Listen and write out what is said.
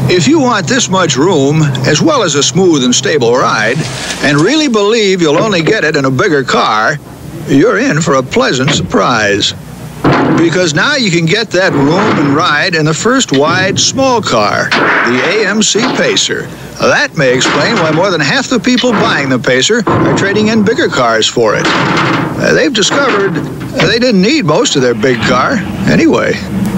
If you want this much room, as well as a smooth and stable ride, and really believe you'll only get it in a bigger car, you're in for a pleasant surprise. Because now you can get that room and ride in the first wide small car, the AMC Pacer. That may explain why more than half the people buying the Pacer are trading in bigger cars for it. They've discovered they didn't need most of their big car anyway.